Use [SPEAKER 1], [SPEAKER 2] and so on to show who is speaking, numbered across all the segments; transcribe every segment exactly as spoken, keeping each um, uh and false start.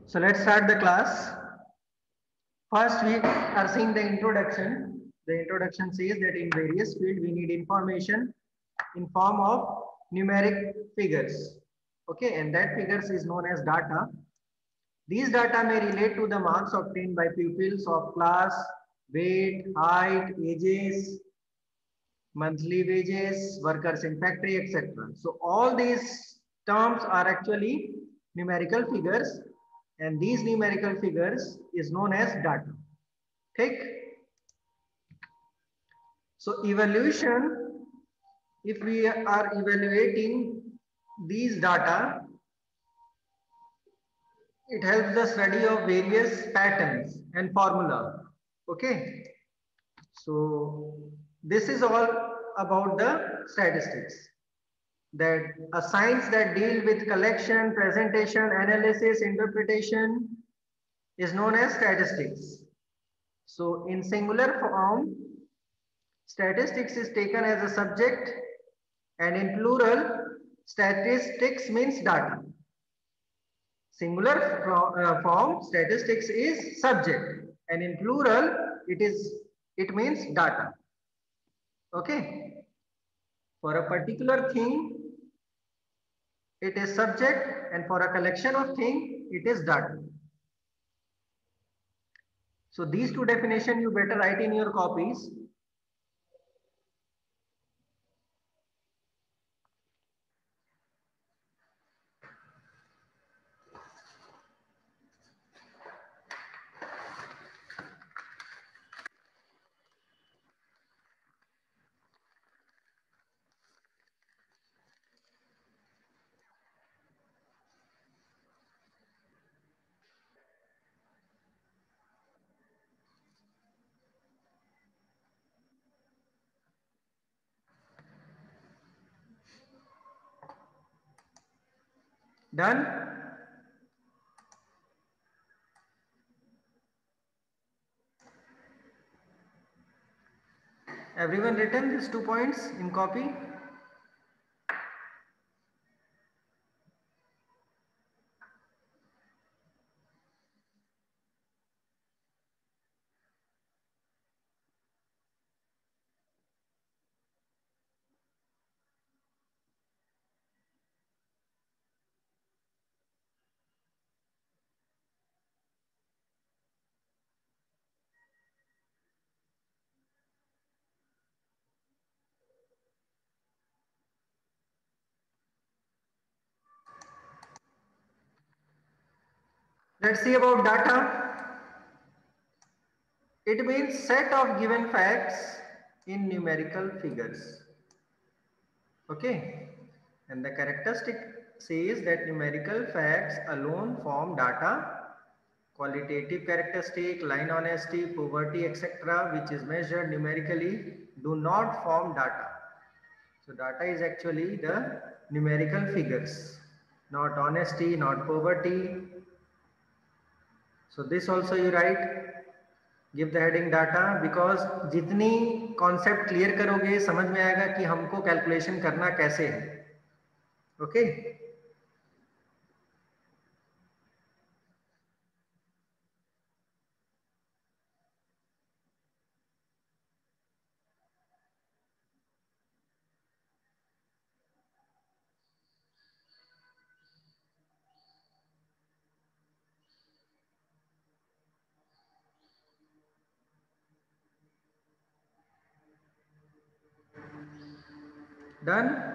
[SPEAKER 1] So let's start the class. First, we are seeing the introduction. The introduction says that in various fields we need information in form of numeric figures. Okay, and that figures is known as data. These data may relate to the marks obtained by pupils of class, weight, height, ages, monthly wages, workers in factory, et cetera. So all these terms are actually numerical figures, and these numerical figures is known as data. Take. So evaluation, if we are evaluating these data, it helps the study of various patterns and formula. Okay. So this is all about the statistics. That a science that deals with collection, presentation, analysis, interpretation is known as statistics. So in singular form, statistics is taken as a subject, and in plural, statistics means data. Singular uh, form, statistics is subject, and in plural, it is it means data. Okay. For a particular thing, it is subject, and for a collection of things, it is data. So these two definitions you better write in your copies. Done? Everyone written these two points in copy? Let's see about data. It means set of given facts in numerical figures. Okay. And the characteristic says that numerical facts alone form data. Qualitative characteristic, line honesty, poverty, et cetera, which is measured numerically, do not form data. So data is actually the numerical figures, not honesty, not poverty. So this also you write, give the heading data, because जितनी concept clear करोगे समझ में आएगा कि हमको calculation करना कैसे है. Okay. Done?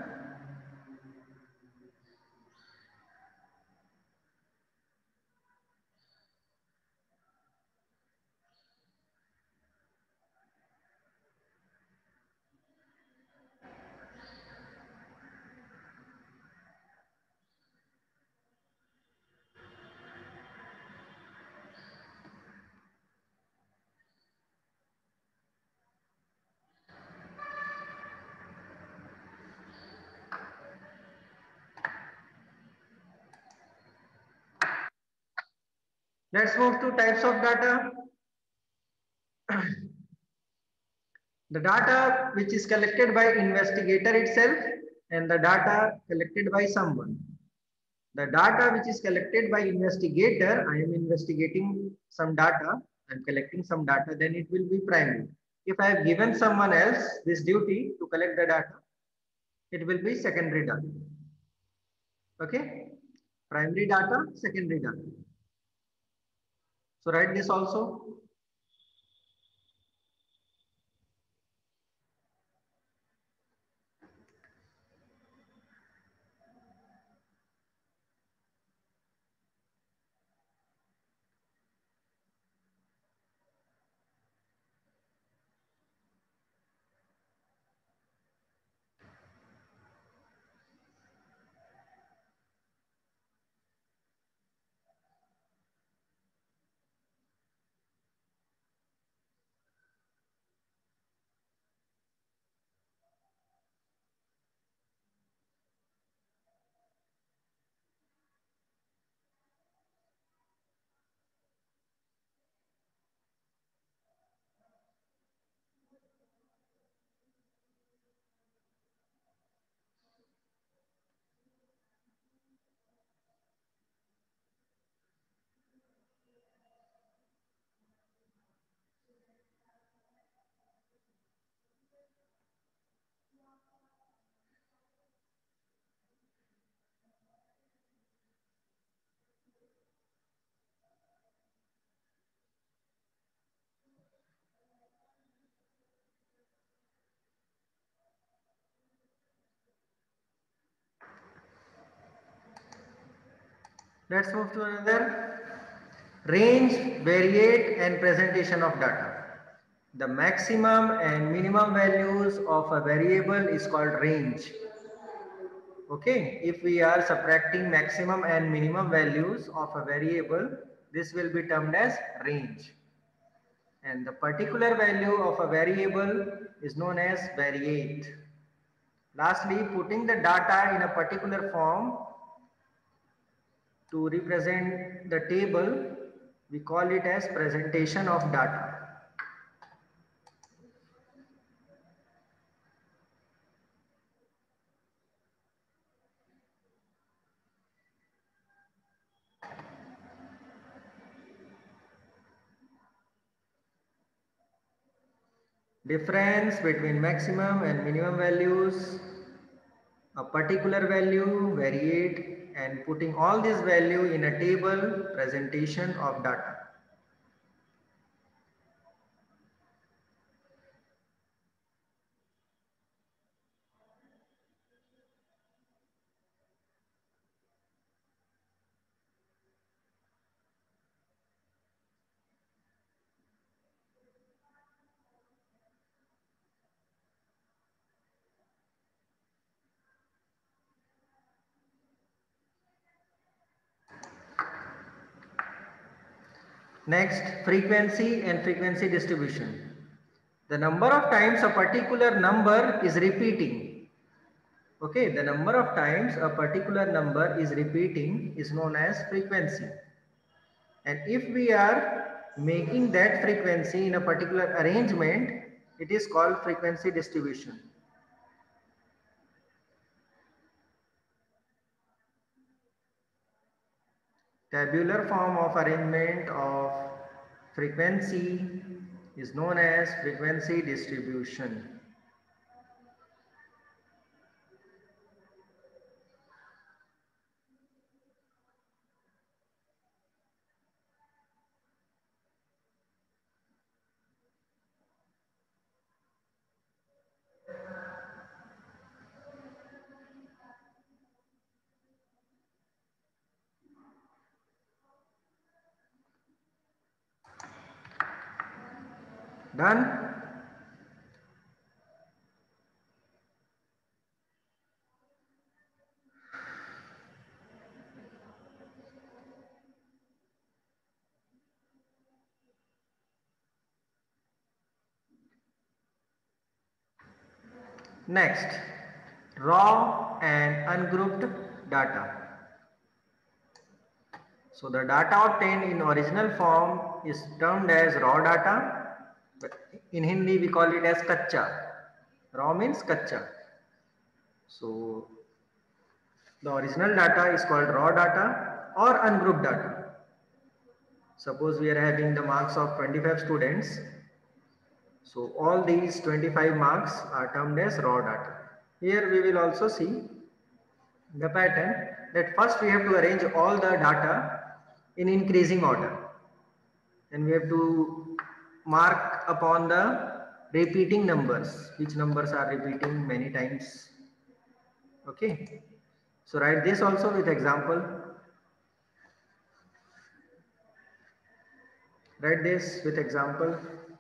[SPEAKER 1] Let's move to types of data. The data which is collected by investigator itself and the data collected by someone. The data which is collected by investigator, I am investigating some data, I am collecting some data, then it will be primary. If I have given someone else this duty to collect the data, it will be secondary data. Okay, primary data, secondary data. So write this also. Let's move to another. Range, variate and presentation of data. The maximum and minimum values of a variable is called range. Okay, if we are subtracting maximum and minimum values of a variable, this will be termed as range. And the particular value of a variable is known as variate. Lastly, putting the data in a particular form to represent the table, we call it as presentation of data. Difference between maximum and minimum values, a particular value, variate, and putting all this value in a table, presentation of data. Next, frequency and frequency distribution. The number of times a particular number is repeating. Okay, the number of times a particular number is repeating is known as frequency. And if we are making that frequency in a particular arrangement, it is called frequency distribution. Tabular form of arrangement of frequency is known as frequency distribution. Done? Next, raw and ungrouped data. So the data obtained in original form is termed as raw data. In Hindi we call it as kacha. Raw means kacha. So The original data is called raw data or ungrouped data. Suppose we are having the marks of twenty-five students. So all these twenty-five marks are termed as raw data. Here we will also see the pattern that first we have to arrange all the data in increasing order, and we have to mark upon the repeating numbers, which numbers are repeating many times. Okay, so write this also with example. Write this with example.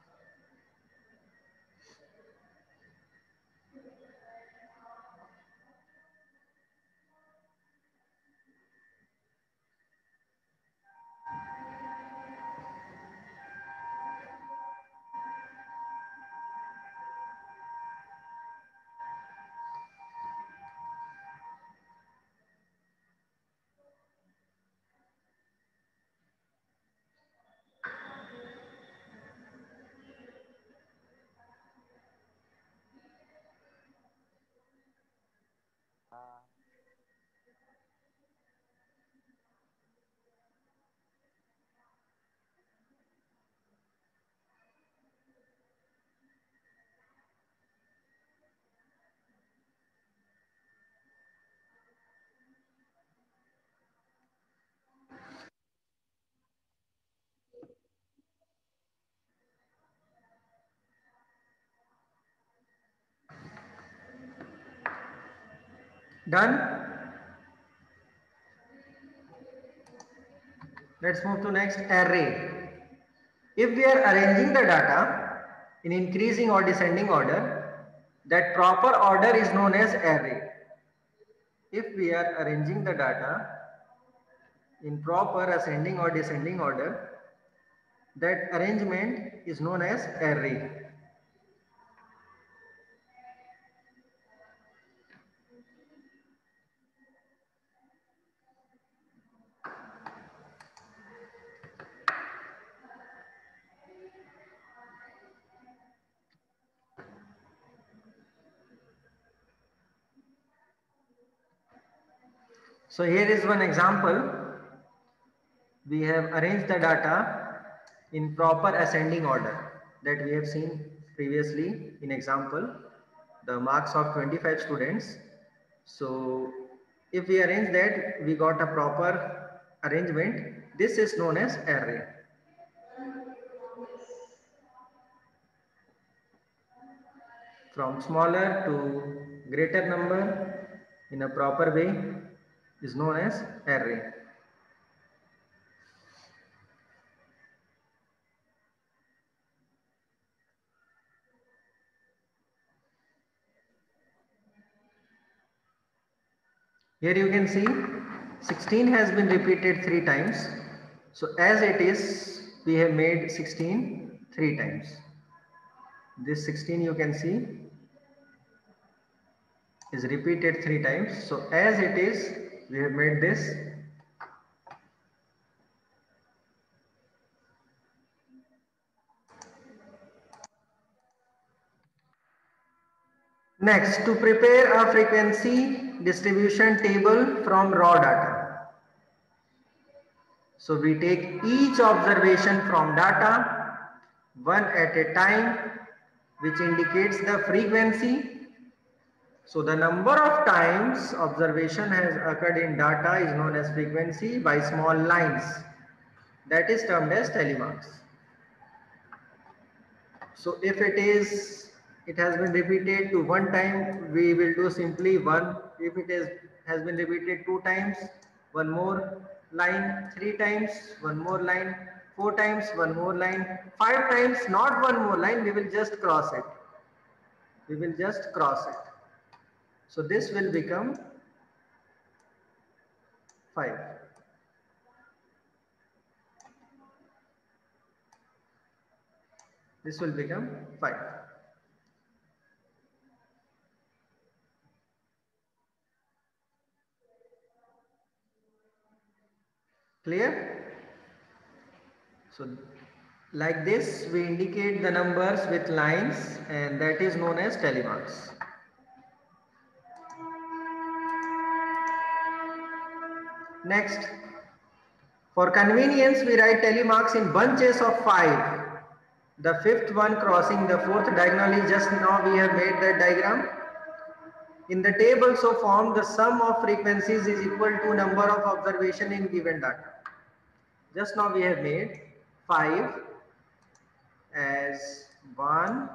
[SPEAKER 1] Done? Let's move to next, array. If we are arranging the data in increasing or descending order, that proper order is known as array. If we are arranging the data in proper ascending or descending order, that arrangement is known as array. So here is one example. We have arranged the data in proper ascending order that we have seen previously in example, the marks of twenty-five students. So if we arrange that, we got a proper arrangement. This is known as array. From smaller to greater number in a proper way is known as array. Here you can see sixteen has been repeated three times. So as it is, we have made sixteen three times. This sixteen you can see is repeated three times. So as it is, we have made this. Next, to prepare a frequency distribution table from raw data. So we take each observation from data one at a time, which indicates the frequency. So the number of times observation has occurred in data is known as frequency by small lines. That is termed as telemarks. So if it is, it has been repeated to one time, we will do simply one. If it is has been repeated two times, one more line, three times, one more line, four times, one more line, five times, not one more line, we will just cross it. We will just cross it. So this will become five. This will become five. Clear? So like this, we indicate the numbers with lines, and that is known as telemarks. Next, for convenience, we write tally marks in bunches of five. The fifth one crossing the fourth diagonal is just now we have made that diagram. In the table so formed, the sum of frequencies is equal to number of observation in given data. Just now we have made five as one,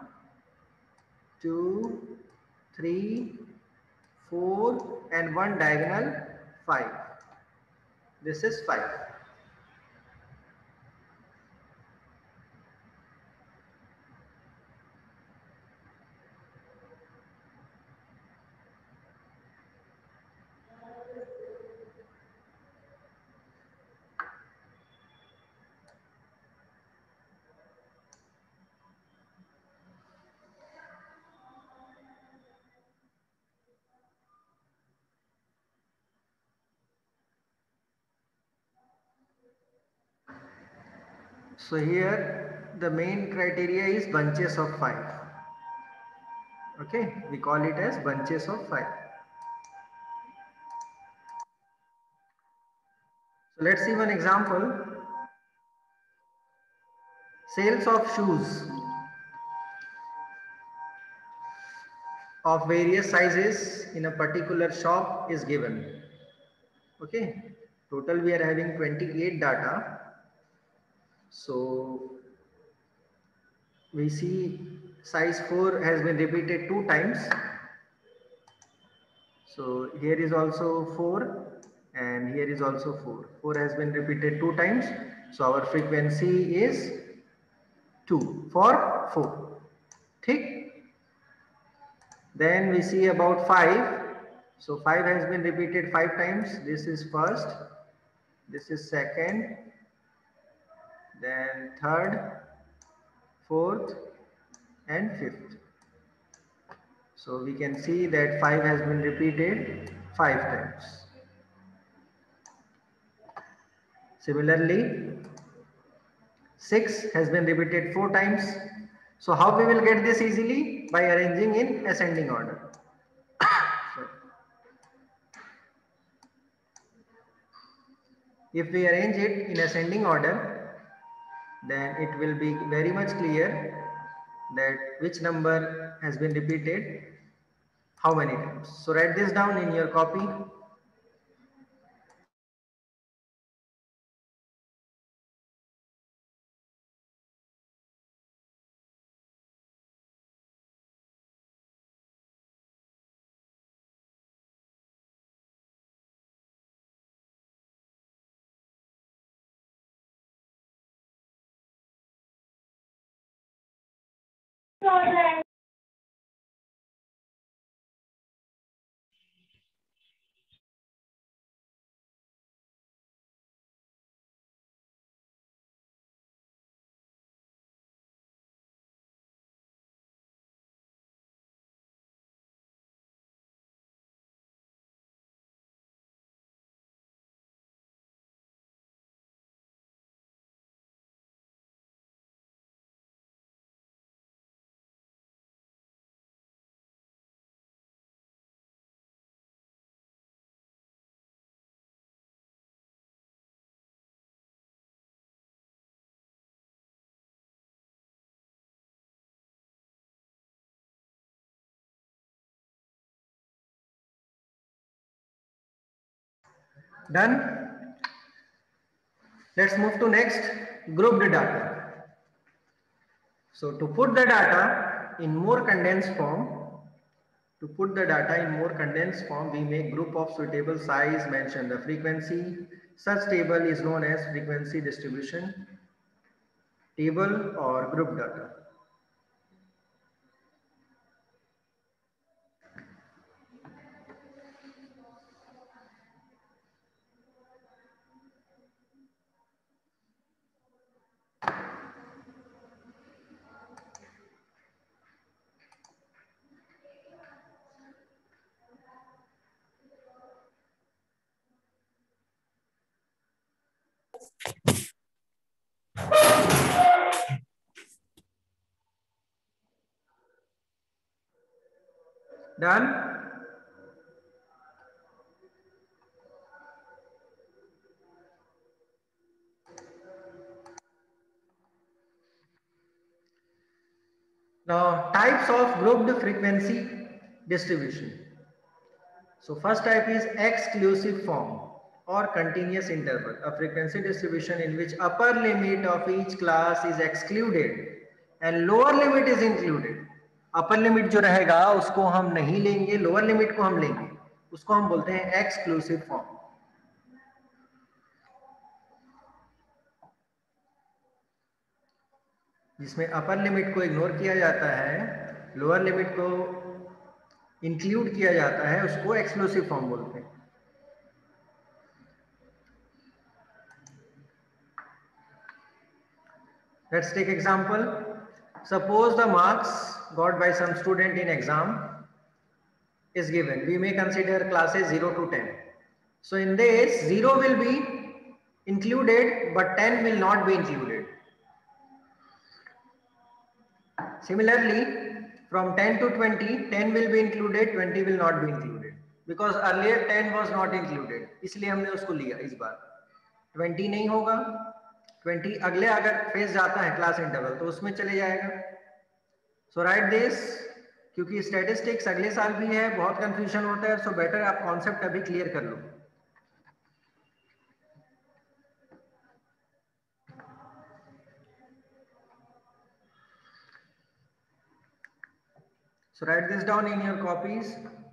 [SPEAKER 1] two, three, four and one diagonal five. This is five. So here the main criteria is bunches of five. Okay, we call it as bunches of five. So let's see one example. Sales of shoes of various sizes in a particular shop is given. Okay, total we are having twenty-eight data. So we see size four has been repeated two times. So here is also four and here is also four. four has been repeated two times. So our frequency is two for four. Thick. Then we see about five. So five has been repeated five times. This is first. This is second. Then third, fourth and fifth. So we can see that five has been repeated five times. Similarly, six has been repeated four times. So how we will get this easily? By arranging in ascending order. If we arrange it in ascending order, then it will be very much clear that which number has been repeated how many times. So write this down in your copy. Done? Let's move to next, grouped data. So to put the data in more condensed form, to put the data in more condensed form, we make group of suitable size, mention the frequency. Such table is known as frequency distribution table or group data. Done? Now, types of grouped frequency distribution. So first type is exclusive form or continuous interval, a frequency distribution in which upper limit of each class is excluded and lower limit is included. Upper limit जो रहेगा उसको हम नहीं लेंगे, lower limit को हम लेंगे, उसको हम बोलते हैं एक्सक्लूसिव फॉर्म. जिसमें अपर लिमिट को इग्नोर किया जाता है, लोअर लिमिट को इंक्लूड किया जाता है, उसको एक्सक्लूसिव फॉर्म बोलते हैं. Let's take example. Suppose the marks got by some student in exam is given. We may consider classes zero to ten. So in this, zero will be included, but ten will not be included. Similarly, from ten to twenty, ten will be included, twenty will not be included. Because earlier ten was not included. इसलिए हमने उसको लिया इस बार. twenty नहीं होगा. twenty अगले अगर phase जाता है क्लास इंटरवल तो उसमें चले जाएगा. सो राइट दिस, क्योंकि स्टैटिस्टिक्स अगले साल भी है, बहुत कंफ्यूजन होता है, सो बेटर आप कॉन्सेप्ट अभी क्लियर कर लो. So write this down in your copies.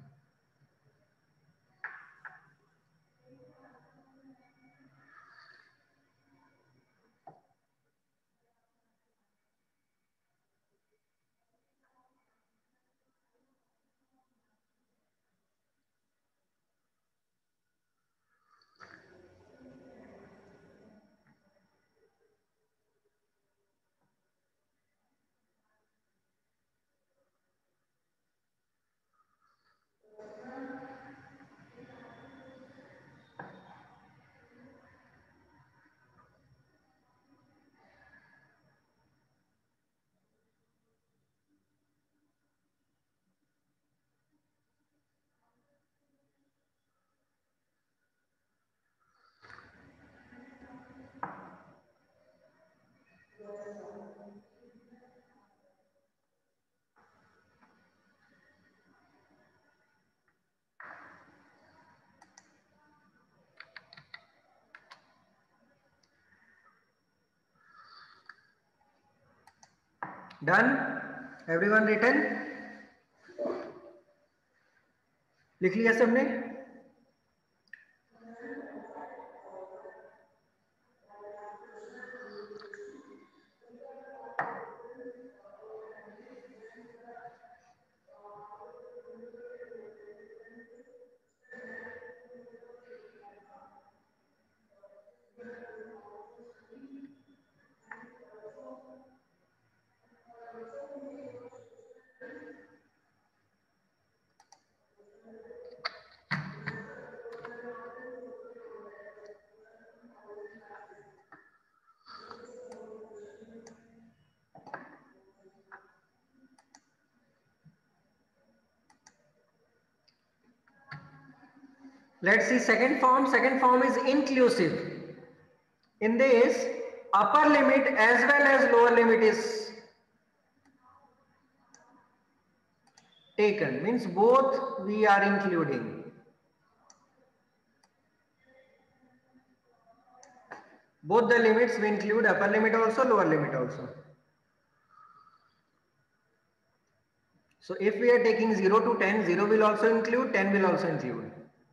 [SPEAKER 1] Done? Everyone written? लिख लिया सबने? Let's see second form. Second form is inclusive. In this, upper limit as well as lower limit is taken. Means both we are including. Both the limits we include, upper limit also, lower limit also. So if we are taking zero to ten, zero will also include, ten will also include.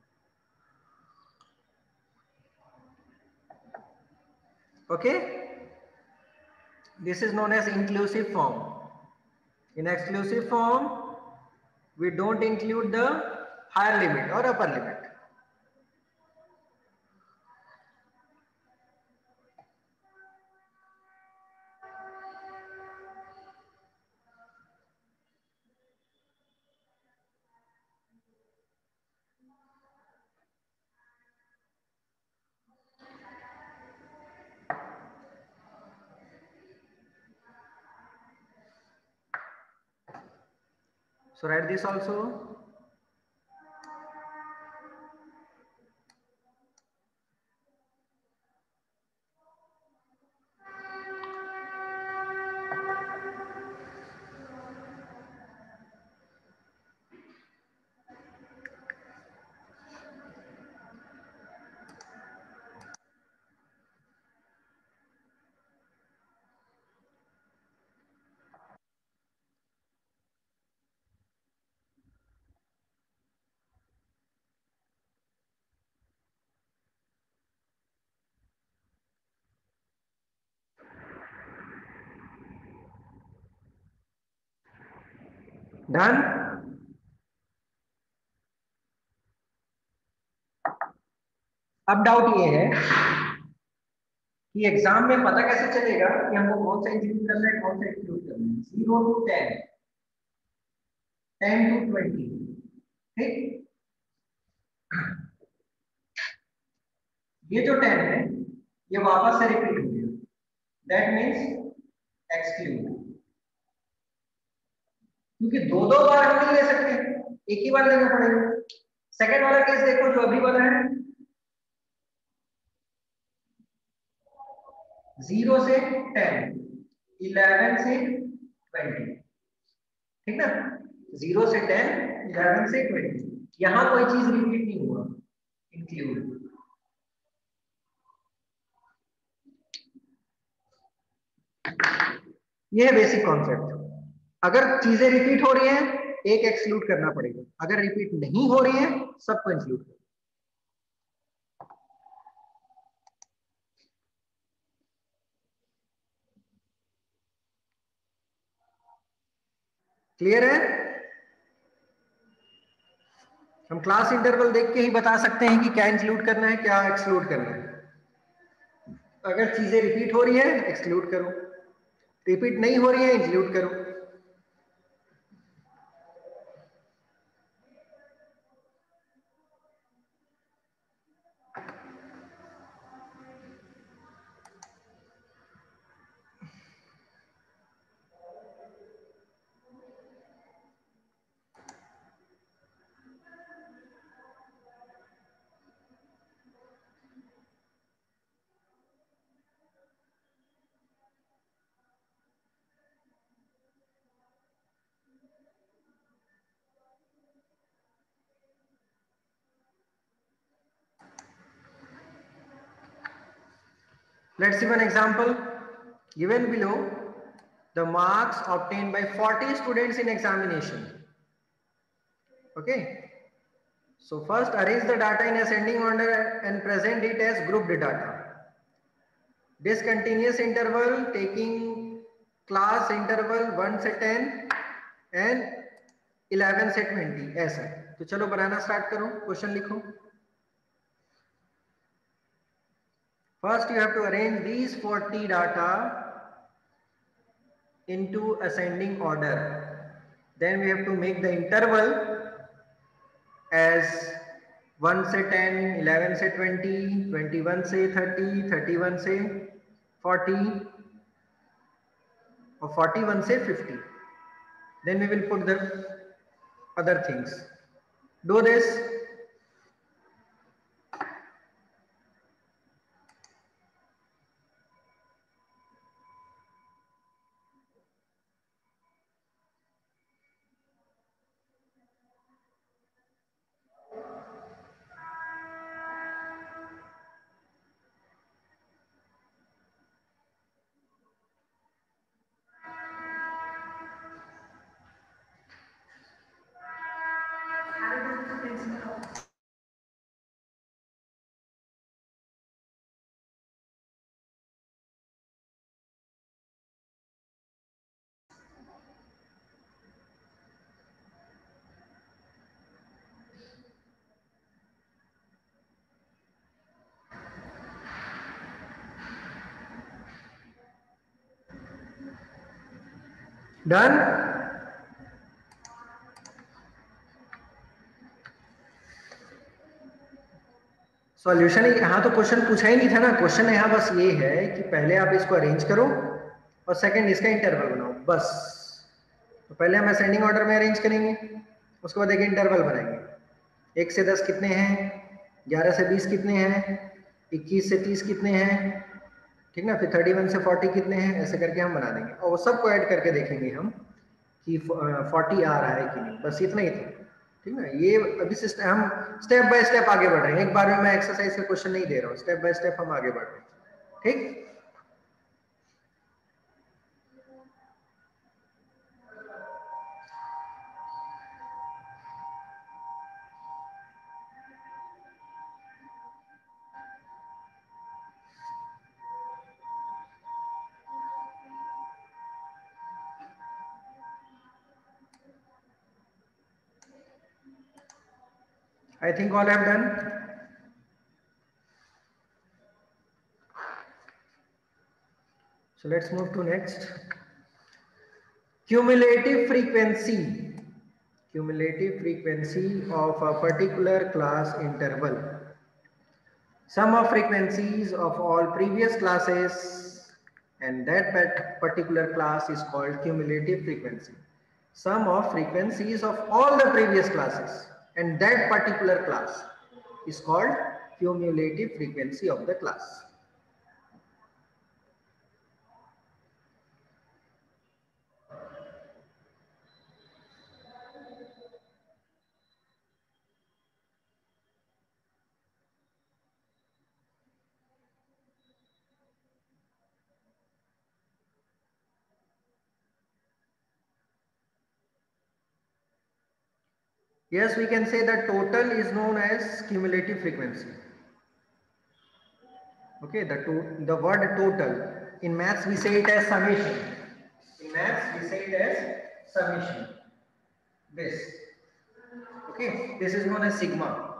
[SPEAKER 1] Okay? This is known as inclusive form. In exclusive form, we don't include the higher limit or upper limit. So write this also. Done. अब doubt ये है कि exam में पता कैसे चलेगा कि हमको कौन सा इंक्लूड करना है, कौन सा एक्सक्लूड करना है। Zero to ten, ten to twenty, ठीक। ये जो टेन है ये वापस से रिपीट हो गया, दैट मीन्स एक्सक्लूड। क्योंकि दो दो बार हम नहीं ले सकते, एक ही बार लेना पड़ेगा। सेकंड वाला केस देखो जो अभी वाला है, जीरो से टेन, इलेवन से ट्वेंटी, ठीक ना। जीरो से टेन, इलेवन से ट्वेंटी, यहां कोई चीज रिपीट नहीं हुआ, इंक्लूड। ये है बेसिक कॉन्सेप्ट। अगर चीजें रिपीट हो रही हैं, एक एक्सक्लूड करना पड़ेगा। अगर रिपीट नहीं हो रही है, सबको इंक्लूड करो। क्लियर है? हम क्लास इंटरवल देख के ही बता सकते हैं कि क्या इंक्लूड करना है, क्या एक्सक्लूड करना है। अगर चीजें रिपीट हो रही है, एक्सक्लूड करो। रिपीट नहीं हो रही है, इंक्लूड करो। Let's see one example. Given below, the marks obtained by forty students in examination. Okay. So first arrange the data in ascending order and present it as grouped data. Discontinuous interval taking class interval one से ten and eleven से twenty, ऐसा। तो चलो बनाना start करो, question लिखो। First you have to arrange these forty data into ascending order. Then we have to make the interval as one से ten, eleven से twenty, twenty-one से thirty, thirty-one से forty or forty-one से fifty. Then we will put the other things. Do this. Done? Solution यहाँ तो question पूछा ही नहीं था ना। क्वेश्चन यहाँ बस ये है कि पहले आप इसको अरेंज करो और सेकंड इसका इंटरवल बनाओ, बस। तो पहले हम असेंडिंग ऑर्डर में अरेंज करेंगे, उसके बाद एक इंटरवल बनाएंगे। एक से दस कितने हैं, ग्यारह से बीस कितने हैं, इक्कीस से तीस कितने हैं, ठीक ना। फिर थर्टी वन से फोर्टी कितने हैं, ऐसे करके हम बना देंगे और वो सबको ऐड करके देखेंगे हम कि फोर्टी आ रहा है कि नहीं। बस इतना ही था, ठीक ना। ये अभी सिस्टम हम स्टेप बाय स्टेप आगे बढ़ रहे हैं। एक बार में मैं एक्सरसाइज का क्वेश्चन नहीं दे रहा हूँ, स्टेप बाय स्टेप हम आगे बढ़ रहे हैं, ठीक। I think all have done. So let's move to next. Cumulative frequency. Cumulative frequency of a particular class interval. Sum of frequencies of all previous classes, and that particular class is called cumulative frequency. Sum of frequencies of all the previous classes, and that particular class is called cumulative frequency of the class. Yes, we can say that total is known as cumulative frequency. Okay, the to, the word total. In maths we say it as summation. In maths we say it as summation. This. Okay, this is known as sigma.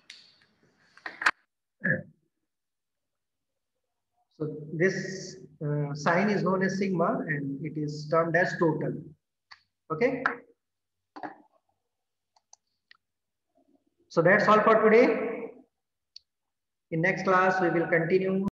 [SPEAKER 1] So this uh, sign is known as sigma and it is termed as total. Okay. So that's all for today. In next class we will continue